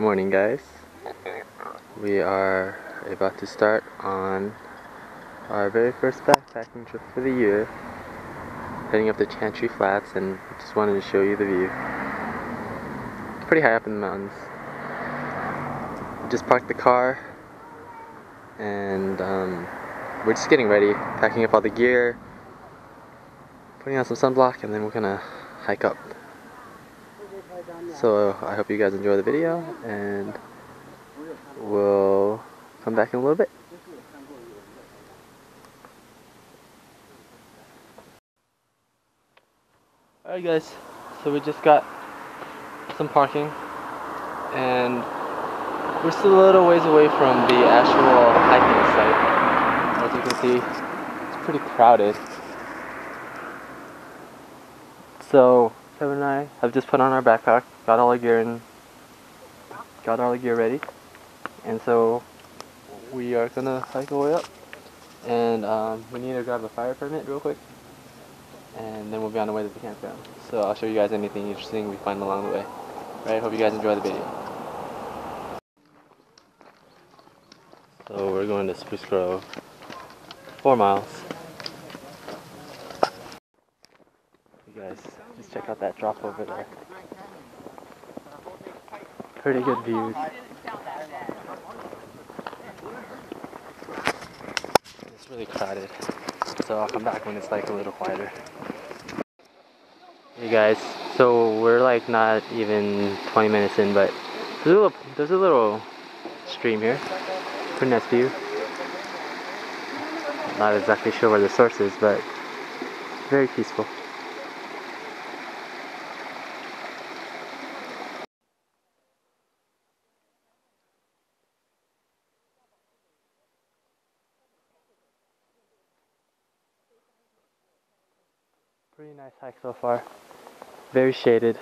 Good morning, guys. We are about to start on our very first backpacking trip for the year, heading up the Chantry Flats, and just wanted to show you the view. It's pretty high up in the mountains. Just parked the car, and we're just getting ready, packing up all the gear, putting on some sunblock, and then we're gonna hike up. So I hope you guys enjoy the video, and we'll come back in a little bit. Alright guys, so we just got some parking, and we're still a little ways away from the actual hiking site. As you can see, it's pretty crowded. So Kevin and I have just put on our backpack, got all our gear ready, and so we are gonna hike our way up. And we need to grab a fire permit real quick, and then we'll be on the way to the campground. So I'll show you guys anything interesting we find along the way. Alright, hope you guys enjoy the video. So we're going to Spruce Grove, 4 miles. You guys, just check out that drop over there. Pretty good views. It's really crowded, so I'll come back when it's like a little quieter. Hey guys, so we're like not even 20 minutes in, but there's a little stream here. Pretty nice view. Not exactly sure where the source is, but very peaceful. Pretty nice hike so far. Very shaded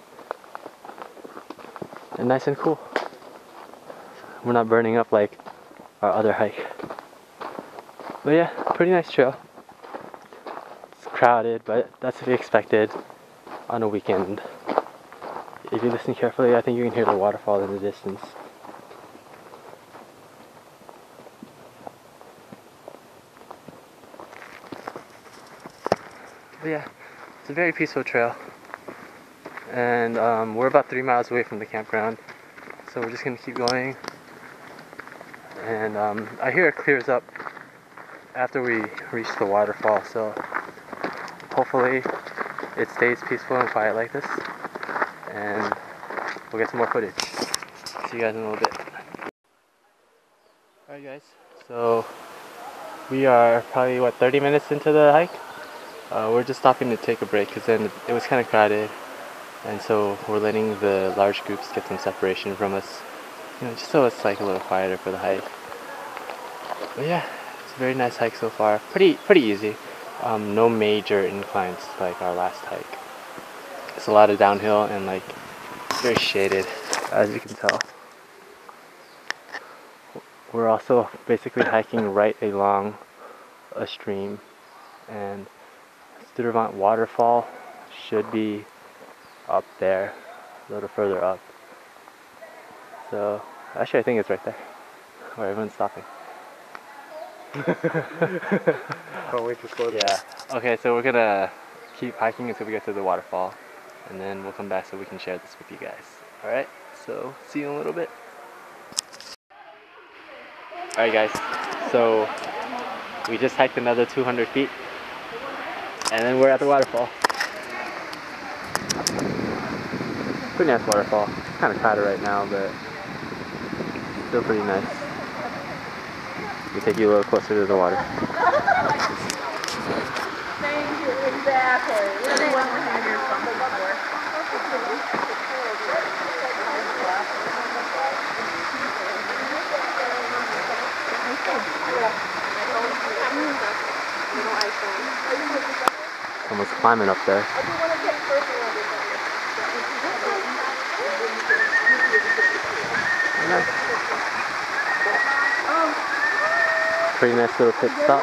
and nice and cool. We're not burning up like our other hike. But yeah, pretty nice trail. It's crowded, but that's to be expected on a weekend. If you listen carefully, I think you can hear the waterfall in the distance. But yeah, it's a very peaceful trail, and we're about 3 miles away from the campground, so we're just gonna keep going. And I hear it clears up after we reach the waterfall, so hopefully it stays peaceful and quiet like this, and we'll get some more footage. See you guys in a little bit. Alright guys, so we are probably 30 minutes into the hike. We're just stopping to take a break because then it was kind of crowded, and so we're letting the large groups get some separation from us, just so it's like a little quieter for the hike. But yeah, it's a very nice hike so far. Pretty easy. No major inclines like our last hike. It's a lot of downhill and like very shaded, as you can tell. We're also basically hiking right along a stream, and Studevant waterfall should be up there, a little further up. So actually I think it's right there where everyone's stopping. Can't wait to slow down. Yeah. Okay, so we're gonna keep hiking until we get to the waterfall, and then we'll come back so we can share this with you guys. Alright, so see you in a little bit. Alright guys, so we just hiked another 200 feet, and then we're at the waterfall. Pretty nice waterfall. Kind of crowded right now, but still pretty nice. We'll take you a little closer to the water. Thank you, exactly. We're the one we're going to hear from before. Someone's climbing up there. Pretty nice little pit stop.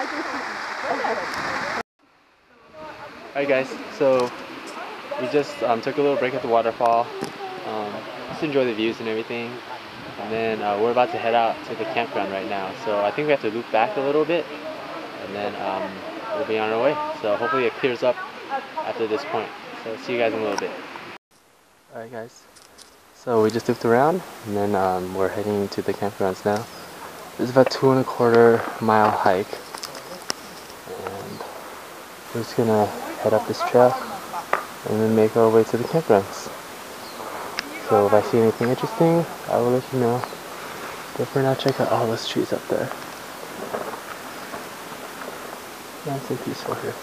Alright guys, so we just took a little break at the waterfall. just enjoy the views and everything. And then we're about to head out to the campground right now. So I think we have to loop back a little bit, and then we'll be on our way. So hopefully it clears up after this point. So see you guys in a little bit. Alright guys, so we just looped around, and then we're heading to the campgrounds now. It's about 2.25 mile hike, and we're just gonna head up this trail and then make our way to the campgrounds. So if I see anything interesting, I will let you know. But for now, check out all those trees up there. Nice and peaceful here.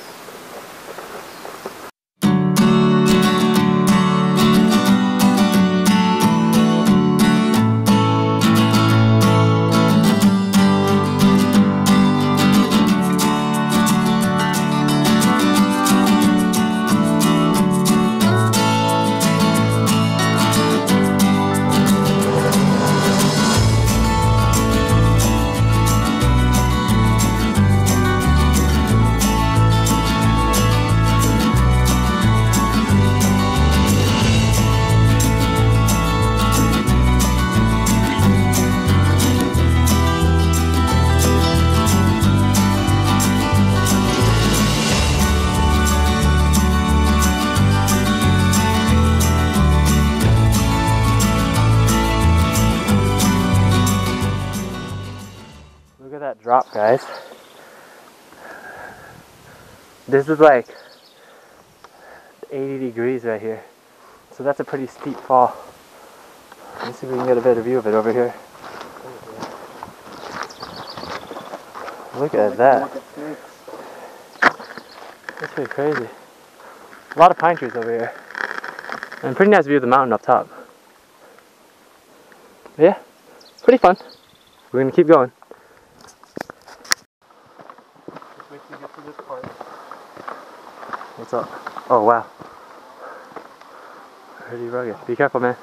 Look at that drop, guys. This is like 80 degrees right here. So that's a pretty steep fall. Let's see if we can get a better view of it over here. Look at that. That's pretty crazy. A lot of pine trees over here. And pretty nice view of the mountain up top. Yeah, pretty fun. We're gonna keep going. What's up? Oh wow. Pretty rugged. Be careful, man.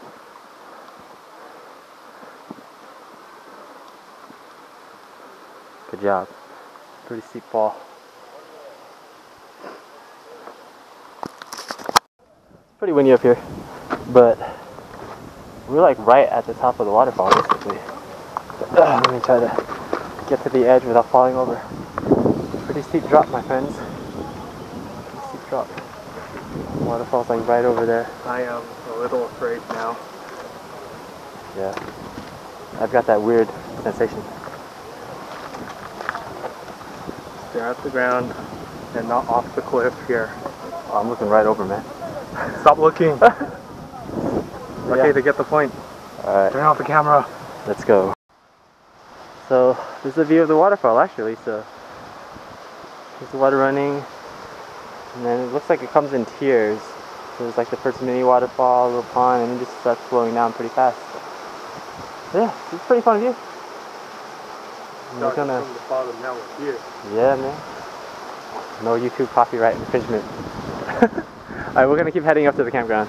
Good job. Pretty steep fall. Pretty windy up here, but we're like right at the top of the waterfall basically. Let me try to get to the edge without falling over. Pretty steep drop, my friends. Pretty steep drop. The waterfall's like right over there. I am a little afraid now. Yeah. I've got that weird sensation. Stare at the ground and not off the cliff here. Oh, I'm looking right over, man. Stop looking. Okay, Yeah. they get the point. Alright, Turn off the camera. let's go. So, this is a view of the waterfall actually, so there's the water running, and then it looks like it comes in tiers. So there's like the first mini waterfall, a little pond, and then it just starts flowing down pretty fast. Yeah, it's a pretty fun view. And we're Starting gonna, from the bottom, now we're here. yeah, man. No YouTube copyright infringement. Alright, we're gonna keep heading up to the campground.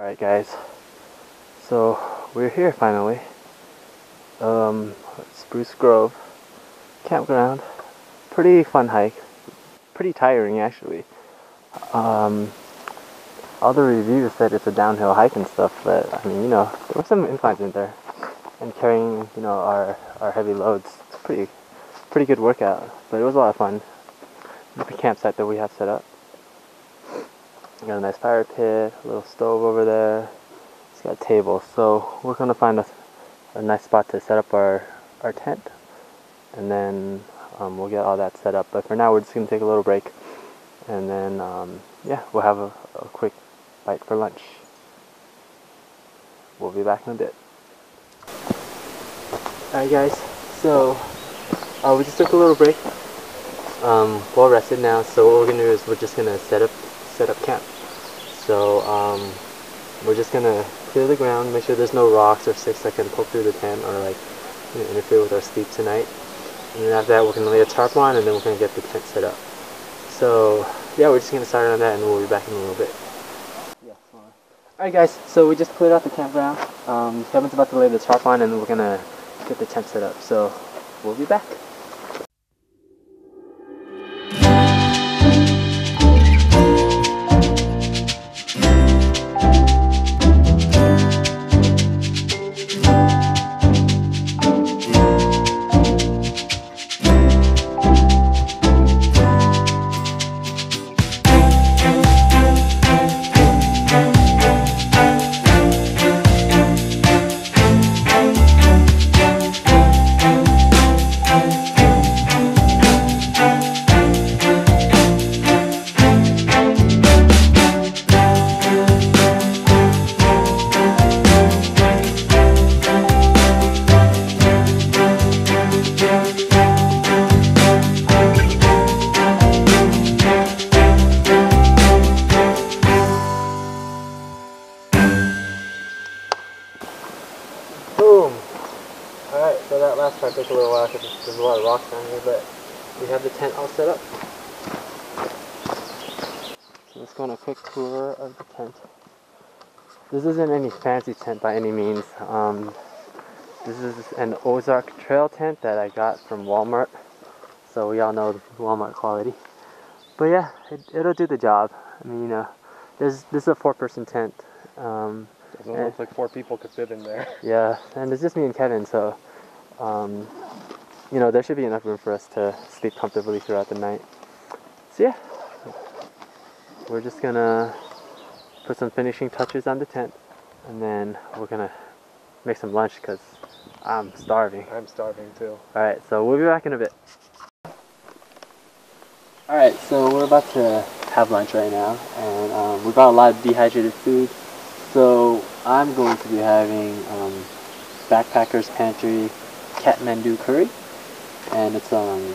Alright guys, so we're here finally. Spruce Grove Campground. Pretty fun hike. Pretty tiring actually. All the reviews said it's a downhill hike and stuff, but I mean, you know, there were some inclines in there. And carrying, you know, our heavy loads, it's pretty good workout. But it was a lot of fun. The campsite that we have set up. We got a nice fire pit, a little stove over there. It's got a table, so we're gonna find a nice spot to set up our tent, and then we'll get all that set up. But for now, we're just gonna take a little break, and then yeah, we'll have a quick bite for lunch. We'll be back in a bit. Alright guys, so we just took a little break. Well rested now, so what we're gonna do is we're just gonna set up camp. So we're just gonna clear the ground, make sure there's no rocks or sticks that can poke through the tent or like, you know, interfere with our sleep tonight. And then after that, we're gonna lay a tarp on, and then we're gonna get the tent set up. So yeah, we're just gonna start on that, and we'll be back in a little bit. Yeah. Alright guys, so we just cleared out the campground. Kevin's about to lay the tarp on, and then we're gonna get the tent set up. So we'll be back. Boom! Alright, so that last part took a little while because there's a lot of rocks down here, but we have the tent all set up. So let's go on a quick tour of the tent. This isn't any fancy tent by any means. This is an Ozark trail tent that I got from Walmart. So we all know the Walmart quality. But yeah, it'll do the job. I mean, you know, this is a 4-person tent. Doesn't look like 4 people could fit in there. Yeah, and it's just me and Kevin, so you know, there should be enough room for us to sleep comfortably throughout the night. So yeah, we're just gonna put some finishing touches on the tent, and then we're gonna make some lunch because I'm starving. I'm starving too. Alright, so we'll be back in a bit. Alright, so we're about to have lunch right now, and we got a lot of dehydrated food. So I'm going to be having Backpacker's Pantry Kathmandu curry, and it's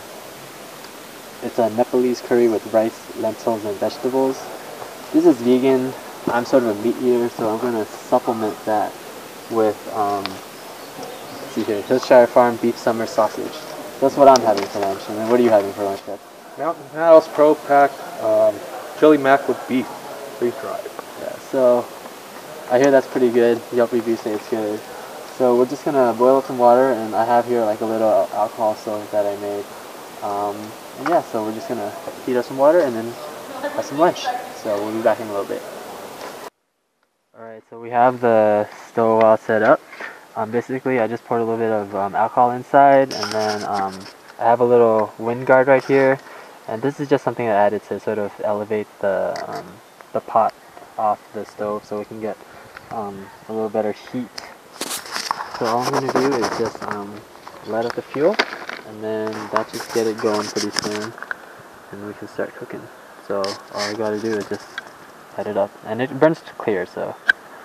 a Nepalese curry with rice, lentils, and vegetables. This is vegan. I'm sort of a meat eater, so I'm going to supplement that with let's see here, Hillshire Farm beef summer sausage. That's what I'm having for lunch. And then what are you having for lunch, Kev? Mountain House Pro Pack chili mac with beef, freeze-dried. Yeah, so I hear that's pretty good. Yelp reviews say it's good. So we're just gonna boil up some water, and I have here like a little alcohol stove that I made. And yeah, so we're just gonna heat up some water and then have some lunch. So we'll be back in a little bit. Alright, so we have the stove all set up. Basically, I just poured a little bit of alcohol inside, and then I have a little wind guard right here. And this is just something I added to sort of elevate the pot off the stove so we can get a little better heat. So all I'm going to do is just light up the fuel, and then that should get it going pretty soon, and we can start cooking. So all I got to do is just light it up, and it burns clear, so.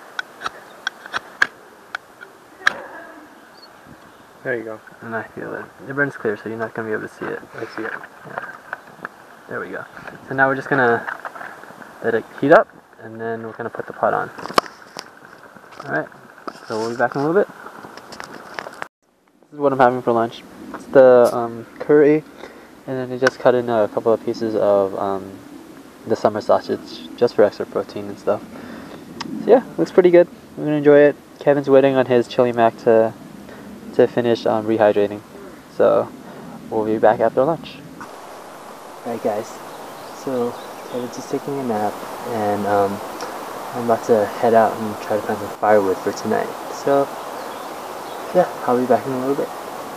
There you go. And I feel it. It burns clear, so you're not going to be able to see it. I see it. Yeah. There we go. So now we're just going to let it heat up, and then we're going to put the pot on. Alright, so we'll be back in a little bit. This is what I'm having for lunch. It's the curry, and then I just cut in a couple of pieces of the summer sausage, just for extra protein and stuff. So yeah, looks pretty good. I'm gonna enjoy it. Kevin's waiting on his chili mac to finish rehydrating. So we'll be back after lunch. Alright guys, so Kevin's just taking a nap, and I'm about to head out and try to find some firewood for tonight. So yeah, I'll be back in a little bit.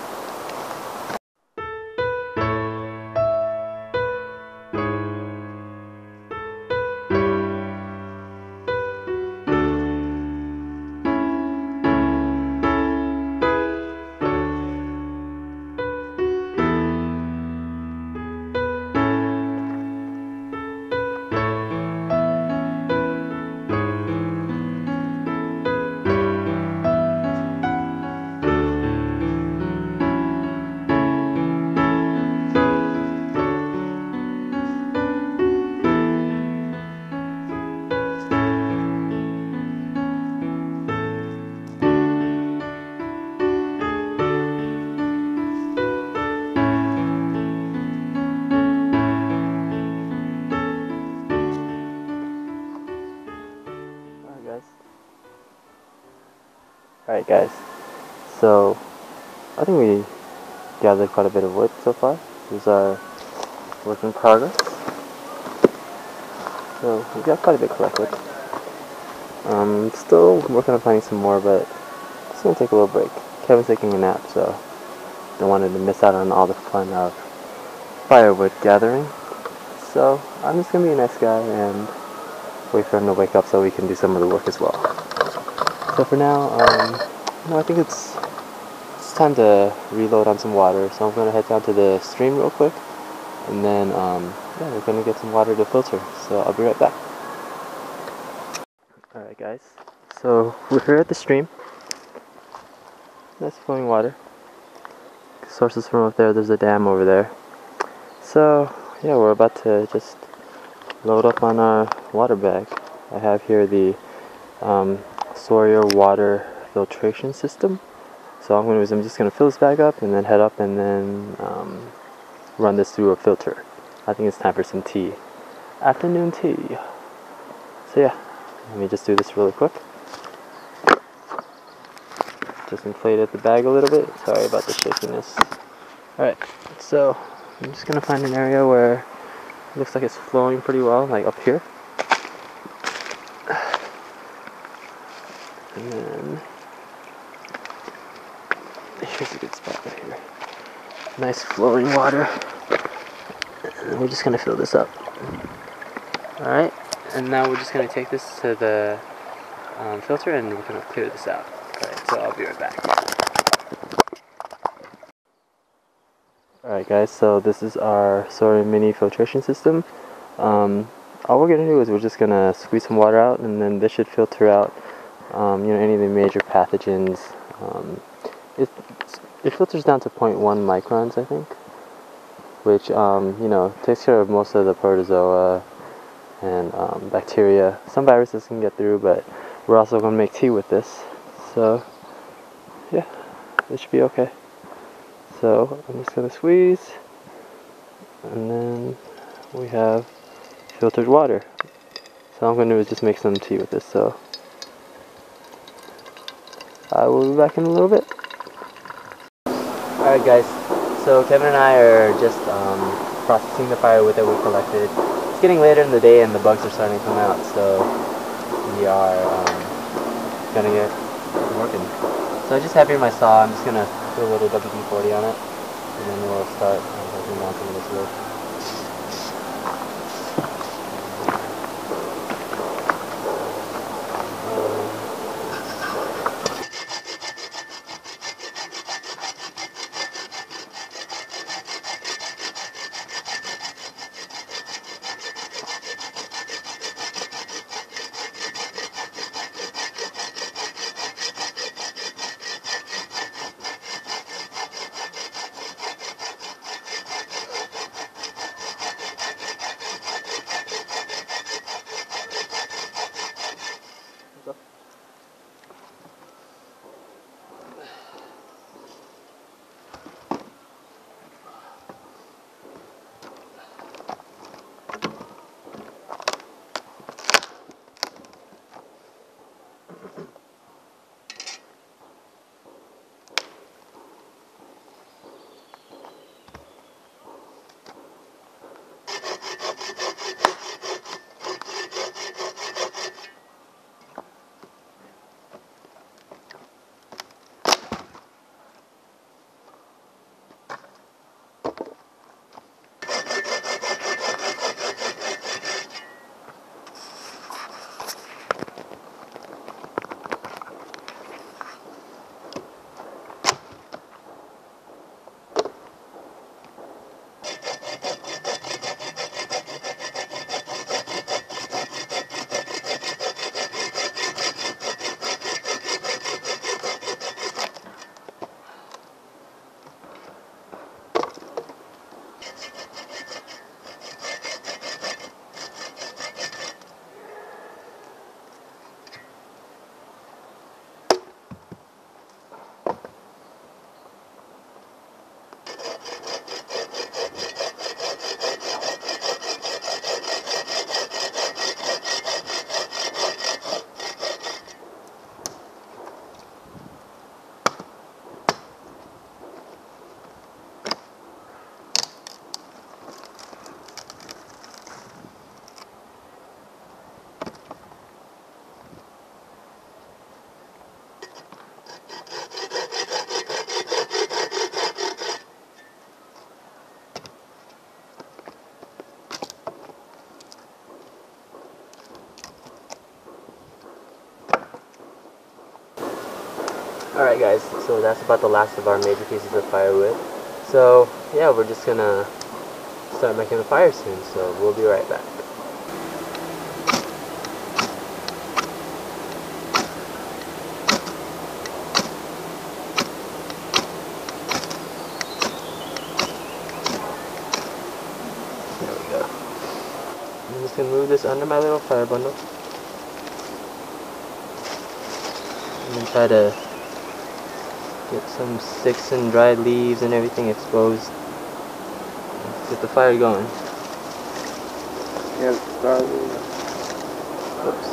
Alright guys, so I think we gathered quite a bit of wood so far. This is our work in progress. So we got quite a bit collected. Still working on finding some more, but it's gonna take a little break. Kevin's taking a nap, so don't want him to miss out on all the fun of firewood gathering. So I'm just gonna be a nice guy and wait for him to wake up so we can do some of the work as well. So for now, I think it's time to reload on some water. So I'm gonna head down to the stream real quick, and then yeah, we're gonna get some water to filter. So I'll be right back. Alright guys, so we're here at the stream. Nice flowing water. Sources from up there. There's a dam over there. So yeah, we're about to just load up on our water bag. I have here the Sawyer water filtration system. So I'm just gonna fill this bag up and then head up and then run this through a filter. I think it's time for some tea. Afternoon tea. So yeah, let me just do this really quick. Just inflated the bag a little bit. Sorry about the shakiness. Alright, so I'm just gonna find an area where it looks like it's flowing pretty well, like up here. And then here's a good spot right here. Nice flowing water. And we're just gonna fill this up. Alright, and now we're just gonna take this to the filter and we're gonna clear this out. Alright, so I'll be right back. Alright guys, so this is our Sawyer mini filtration system. All we're gonna do is we're just gonna squeeze some water out, and then this should filter out any of the major pathogens. It filters down to 0.1 microns, I think, which takes care of most of the protozoa and bacteria. Some viruses can get through, but we're also going to make tea with this, so yeah, it should be okay. So I'm just going to squeeze, and then we have filtered water. So all I'm going to do is just make some tea with this, so I will be back in a little bit. Alright guys, so Kevin and I are just processing the firewood that we collected. It's getting later in the day and the bugs are starting to come out, so we are gonna get working. So I just have here my saw. I'm just gonna put a little WD-40 on it, and then we'll start working on some of this wood. Alright guys, so that's about the last of our major pieces of firewood. So yeah, we're just gonna start making the fire soon, so we'll be right back. There we go. I'm just gonna move this under my little fire bundle. And then try to get some sticks and dried leaves and everything exposed. Get the fire going. Yeah, it started. Oops.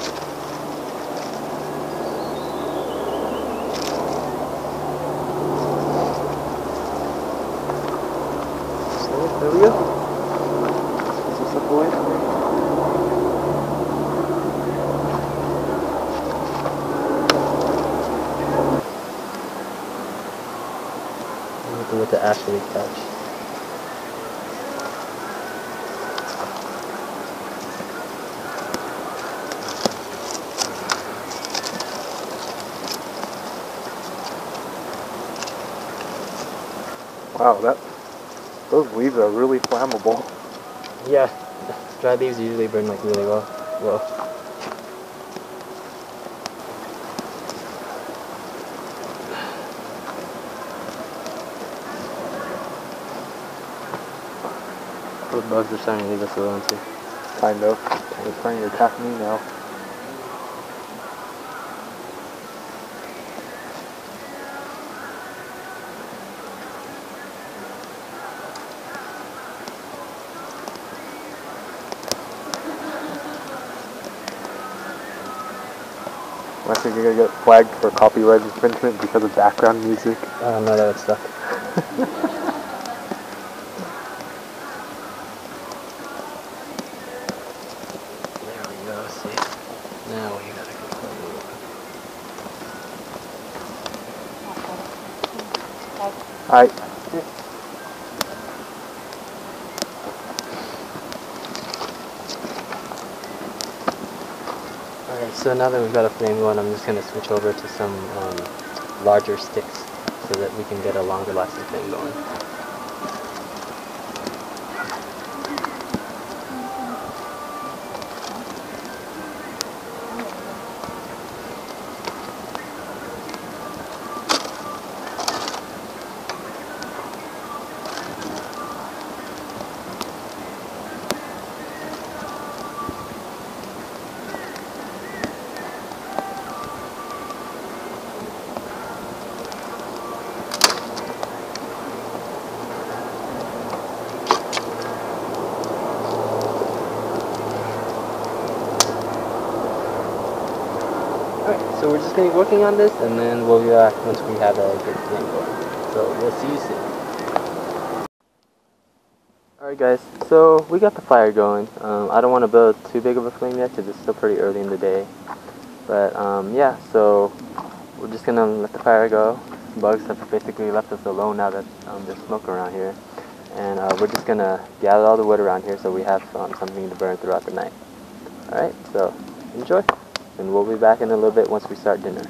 So there we go. Is this up away? With the actually touch. Wow, those leaves are really flammable. Yeah, dry leaves usually burn like really well. The bugs are starting to leave us alone too. Kind of. They're trying to attack me now. I think you're gonna get flagged for copyright infringement because of background music. I don't know, that would suck. There we go, see? Now we gotta go. Alright. Alright, so now that we've got a flame going, I'm just going to switch over to some larger sticks so that we can get a longer lasting flame going. Alright, so we're just going to be working on this, and then we'll be back once we have a good flame going. So we'll see you soon. Alright guys, so we got the fire going. I don't want to build too big of a flame yet because it's still pretty early in the day. But yeah, so we're just going to let the fire go. Bugs have basically left us alone now that there's smoke around here. And we're just going to gather all the wood around here so we have something to burn throughout the night. Alright, so enjoy. And we'll be back in a little bit once we start dinner.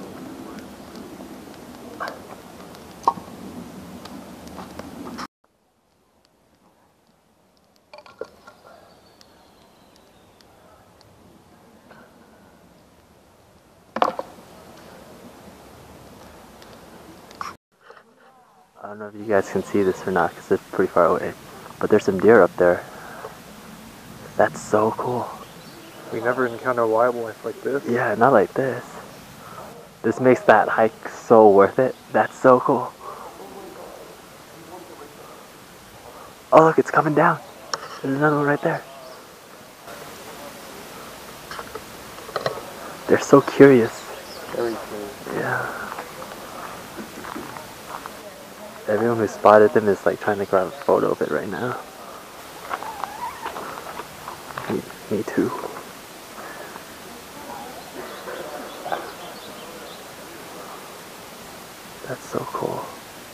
I don't know if you guys can see this or not because it's pretty far away, but there's some deer up there. That's so cool. We never encounter wildlife like this. Yeah, not like this. This makes that hike so worth it. That's so cool. Oh look, it's coming down. There's another one right there. They're so curious. Very curious. Yeah. Everyone who spotted them is like trying to grab a photo of it right now. Me too. That's so cool.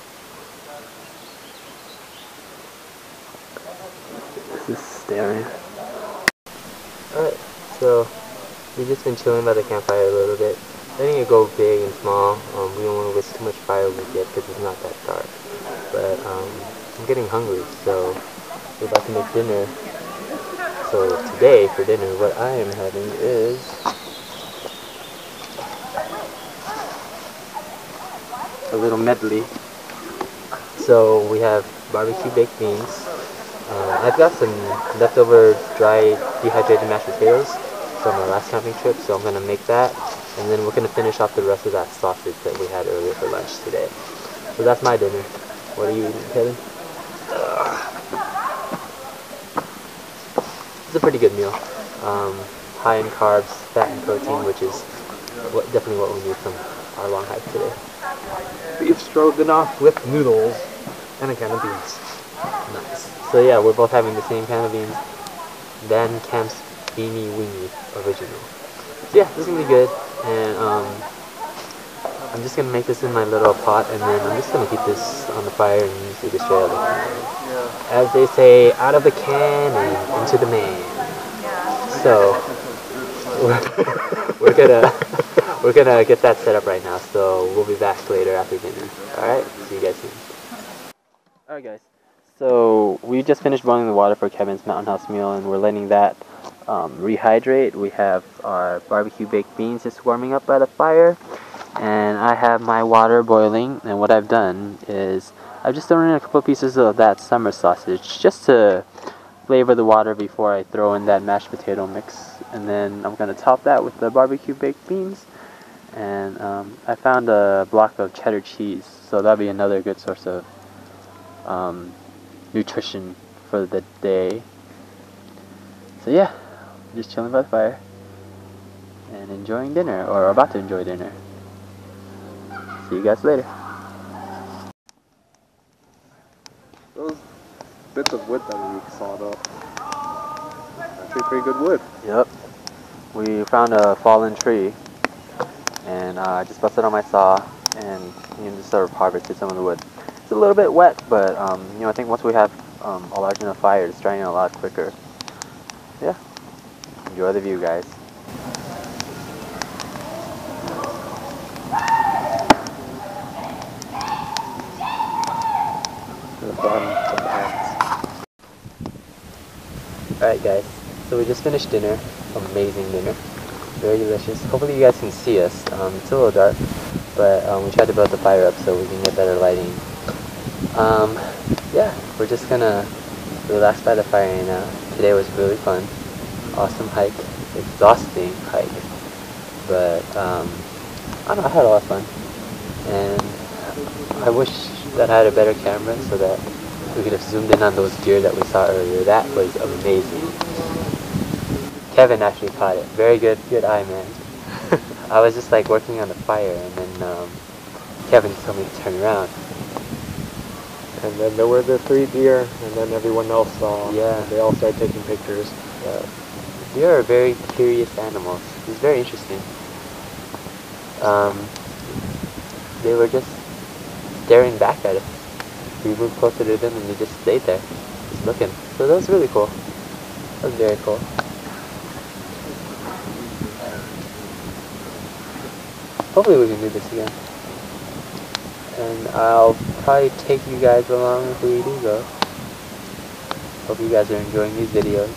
This is staring. Alright, so we've just been chilling by the campfire a little bit. letting it go big and small. We don't want to waste too much firewood yet because it's not that dark. But I'm getting hungry, so we're about to make dinner. So today, for dinner, what I am having is a little medley. So we have barbecue baked beans. I've got some leftover dry dehydrated mashed potatoes from our last camping trip, so I'm gonna make that, and then we're gonna finish off the rest of that sausage that we had earlier for lunch today. So that's my dinner. What are you eating, Kevin? It's a pretty good meal. High in carbs, fat and protein, which is definitely what we need from our long hike today. Beef stroganoff with noodles and a can of beans. Nice. So yeah, we're both having the same can of beans. Dan Camp's Beanie Weenie Original. So yeah, this is gonna be good. And I'm just gonna make this in my little pot, and then I'm just gonna keep this on the fire and use it straight out of the can. As they say, out of the can and into the man. So we're gonna get that set up right now. So we'll be back later after dinner. All right, see you guys soon. All right, guys. So we just finished boiling the water for Kevin's Mountain House meal, and we're letting that rehydrate. We have our barbecue baked beans just warming up by the fire, and I have my water boiling. And what I've done is I've just thrown in a couple pieces of that summer sausage just to flavor the water before I throw in that mashed potato mix. And then I'm going to top that with the barbecue baked beans. And I found a block of cheddar cheese, so that'll be another good source of nutrition for the day. So yeah, just chilling by the fire and enjoying dinner, or about to enjoy dinner. See you guys later. Those bits of wood that we sawed up, actually pretty good wood. Yep. We found a fallen tree, and I just busted on my saw and just sort of harvested some of the wood. It's a little bit wet, but I think once we have a large enough fire, it's drying a lot quicker. Yeah. Enjoy the view, guys. Alright guys, so we just finished dinner. Amazing dinner. Very delicious. Hopefully you guys can see us. It's a little dark, but we tried to build the fire up so we can get better lighting. Yeah, we're just gonna relax by the fire right now. Today was really fun. Awesome hike. Exhausting hike. But, I don't know, I had a lot of fun. And I wish that I had a better camera so that we could have zoomed in on those deer that we saw earlier. That was amazing. Kevin actually caught it. Very good eye, man. I was just like working on the fire, and then Kevin told me to turn around. And then there were the 3 deer, and then everyone else saw. Yeah. And they all started taking pictures. Deer are very curious animals. It's very interesting. They were just staring back at us. We moved closer to them and they just stayed there, just looking. So that was really cool. That was very cool. Hopefully we can do this again. And I'll probably take you guys along if we do go. Hope you guys are enjoying these videos.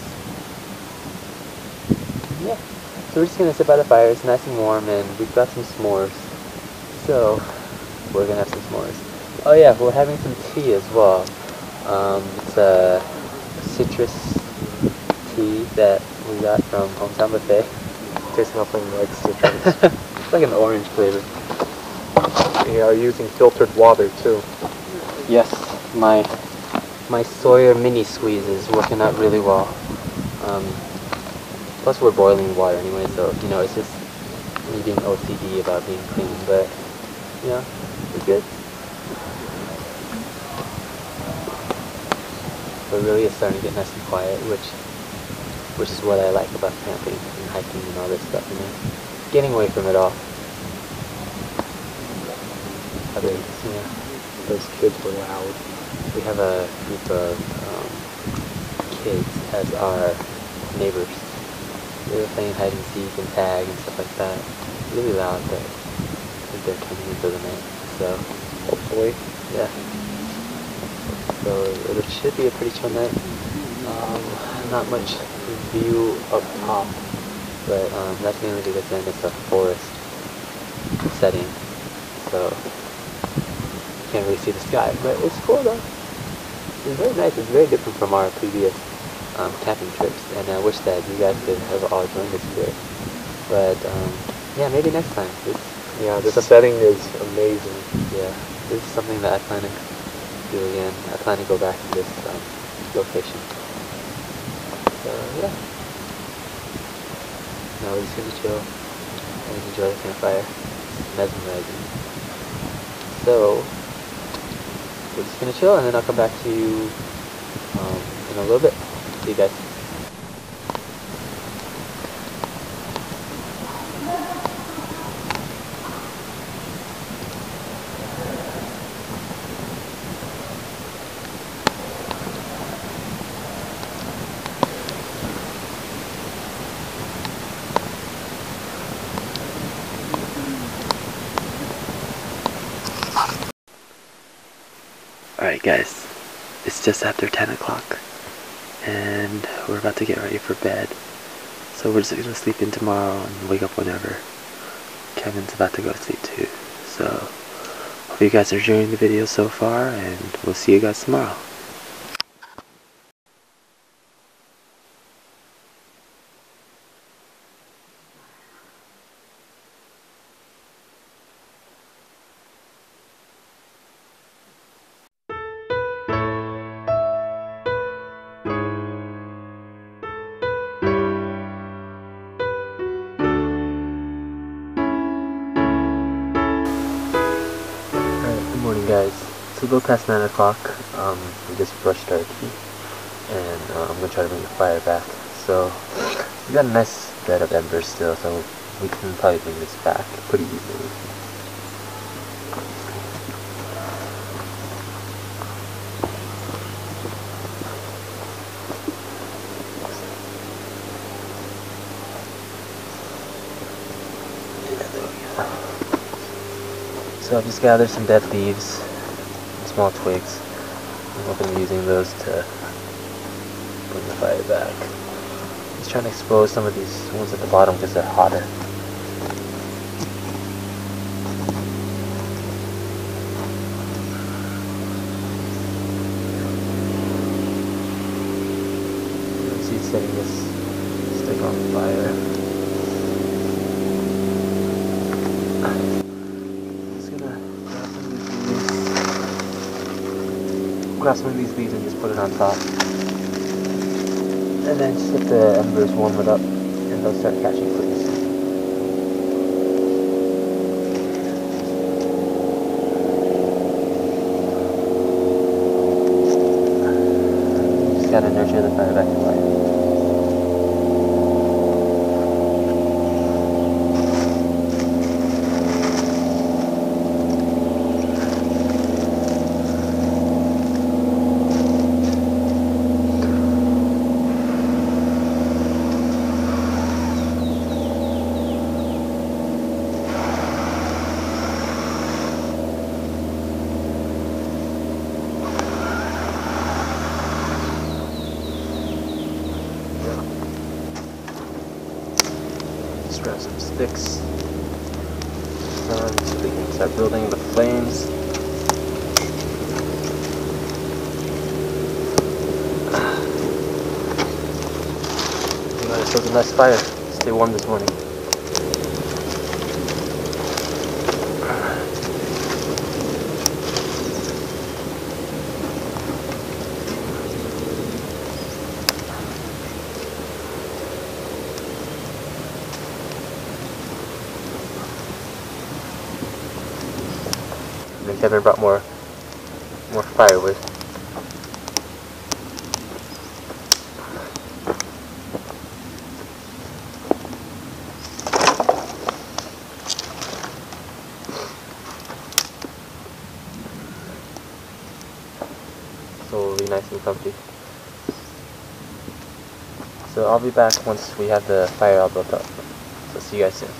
Yeah. So we're just going to sit by the fire. It's nice and warm, and we've got some s'mores. So we're going to have some s'mores. Oh yeah, we're having some tea as well. It's a citrus tea that we got from Hometown Buffet. Tastes nothing like citrus. It's like an orange flavor. We are using filtered water too. Yes, my Sawyer mini squeeze is working out really well. Plus we're boiling water anyway, so it's just me being OCD about being clean, but we're good. But really it's starting to get nice and quiet, which is what I like about camping and hiking and all this stuff, getting away from it all. Those kids were loud. We have a group of kids as our neighbors. They were playing hide and seek and tag and stuff like that. Really loud, but I think they're turning into the night. So Hopefully. yeah. So it should be a pretty chill night. Not much view up top, but that's mainly because then it's a forest setting, so you can't really see the sky. But it's cool though. It's very nice. It's very different from our previous camping trips, and I wish that you guys could have all joined us here. But yeah, maybe next time. Yeah, the setting is amazing. Yeah, this is something that I plan to do again. I plan to go back to this location. So yeah. Now we're just gonna chill and enjoy the campfire. It's mesmerizing. So we're just gonna chill, and then I'll come back to you in a little bit. See you guys. Alright guys, it's just after 10 o'clock and we're about to get ready for bed. So we're just gonna sleep in tomorrow and wake up whenever. Kevin's about to go to sleep too. So hope you guys are enjoying the video so far, and we'll see you guys tomorrow. Good morning guys. It's a little past 9 o'clock. We just brushed our teeth and I'm going to try to bring the fire back. So we got a nice bed of embers still, so we can probably bring this back pretty easily. So I've just gathered some dead leaves and small twigs. I'm hoping to be using those to bring the fire back. Just trying to expose some of these ones at the bottom because they're hotter. See, setting this stick on fire. Grab some of these leaves and just put it on top. And then just let the embers warm it up and they'll start catching fleas. Just gotta nurture the fire back to life. Just grab some sticks so we can start building the flames. We got ourselves a nice fire. Stay warm this morning. And then Kevin brought more firewood. So we'll be nice and comfy. So So I'll be back once we have the fire all built up. So see you guys soon.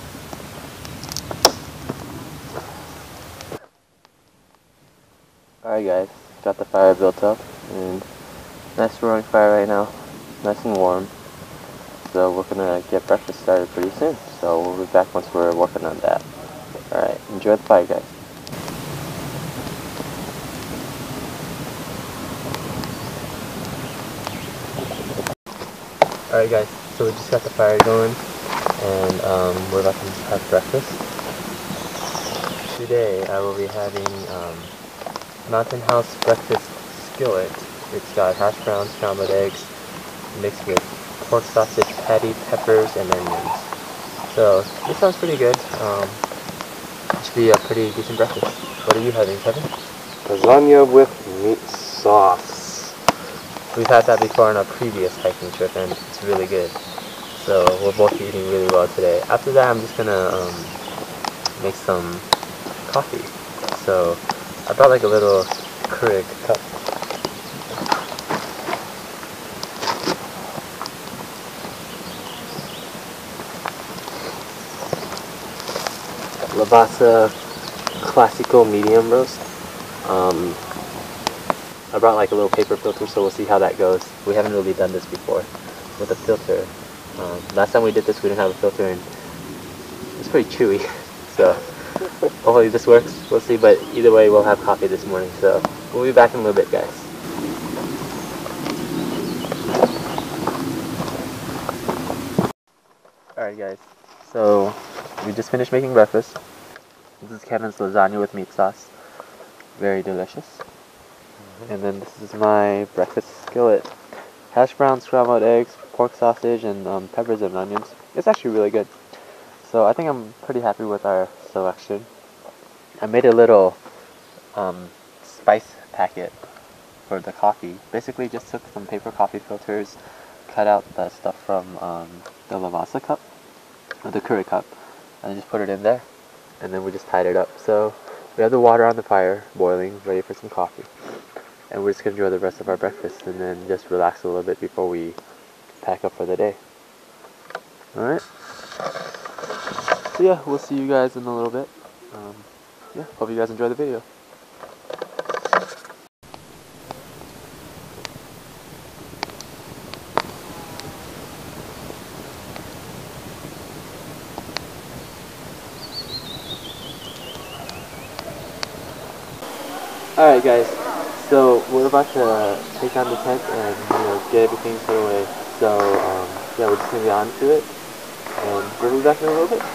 Alright guys, got the fire built up, and nice roaring fire right now, nice and warm. So we're gonna get breakfast started pretty soon. So we'll be back once we're working on that. Alright, enjoy the fire guys. Alright guys, so we just got the fire going, and we're about to have breakfast. Today I will be having Mountain House breakfast skillet. It's got hash browns, scrambled eggs, mixed with pork sausage patty, peppers, and onions. So this sounds pretty good. It should be a pretty decent breakfast. What are you having, Kevin? Lasagna with meat sauce. We've had that before on our previous hiking trip, and it's really good. So we'll both be eating really well today. After that, I'm just gonna make some coffee. So I brought like a little Keurig cup. Lavazza Classical Medium Roast. I brought like a little paper filter, so we'll see how that goes. We haven't really done this before with a filter. Last time we did this, we didn't have a filter, and it's pretty chewy. So hopefully this works. We'll see, but either way, we'll have coffee this morning. So we'll be back in a little bit, guys. Alright guys, so we just finished making breakfast. This is Kevin's lasagna with meat sauce. Very delicious. And then this is my breakfast skillet. Hash browns, scrambled eggs, pork sausage, and peppers and onions. It's actually really good. So I think I'm pretty happy with our selection. I made a little spice packet for the coffee. Basically just took some paper coffee filters, cut out the stuff from the Lavazza cup, or the Keurig cup, and just put it in there. And then we just tied it up. So we have the water on the fire, boiling, ready for some coffee. And we're just going to enjoy the rest of our breakfast and then just relax a little bit before we pack up for the day. Alright? So yeah, we'll see you guys in a little bit. Yeah, hope you guys enjoy the video. Alright guys, so we're about to take down the tent and get everything put away. So yeah, we're just going to get on to it, and we'll be back in a little bit.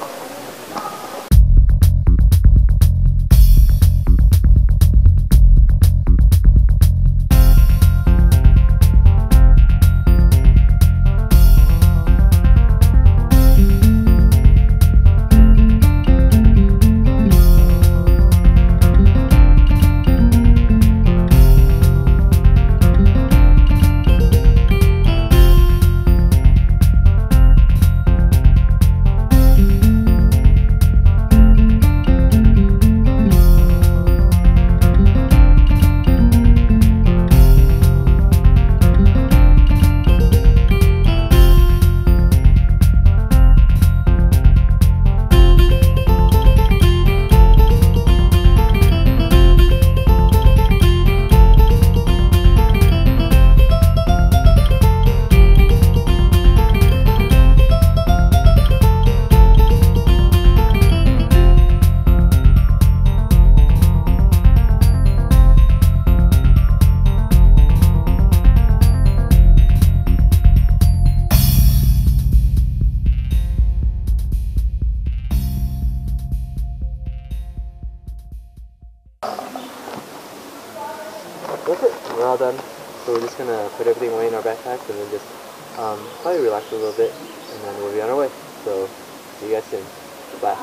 That's it. We're all done. So we're just gonna put everything away in our backpacks and then just probably relax a little bit, and then we'll be on our way. So see you guys soon. Bye.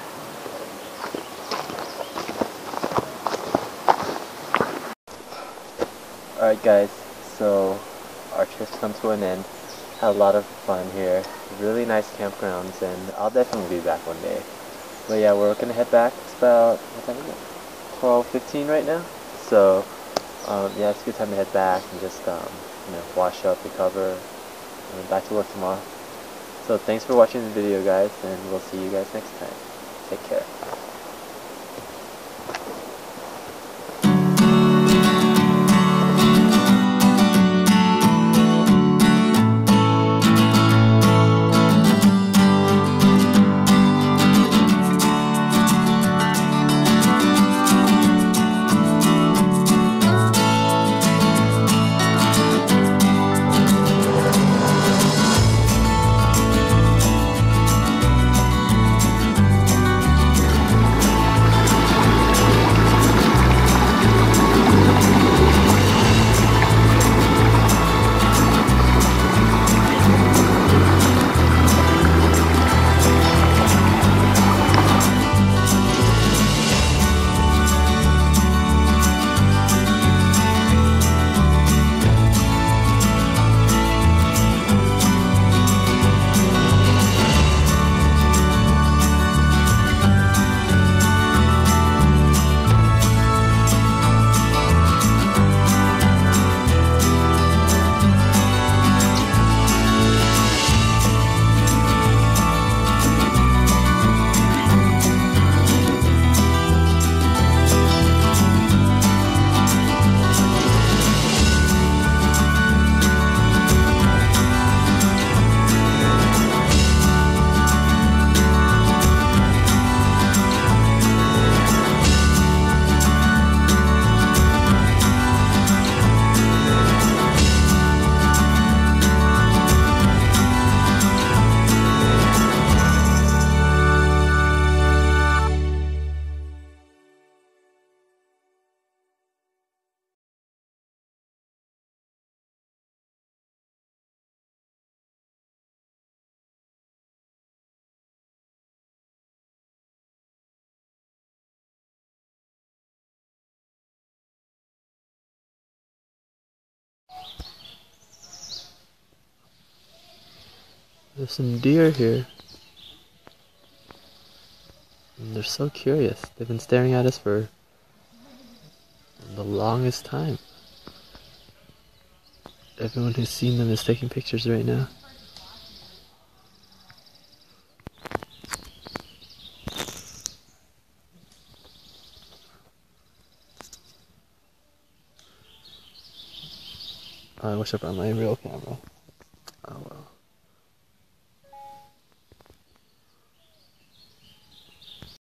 Alright guys, so our trip's come to an end. Had a lot of fun here. Really nice campgrounds, and I'll definitely be back one day. But yeah, we're gonna head back. It's about, what time is it? 12:15 right now. So yeah, it's a good time to head back and just wash up, recover, and back to work tomorrow. So thanks for watching the video, guys, and we'll see you guys next time. Take care. There's some deer here. And they're so curious. They've been staring at us for the longest time. Everyone who's seen them is taking pictures right now. I wish I brought my real camera.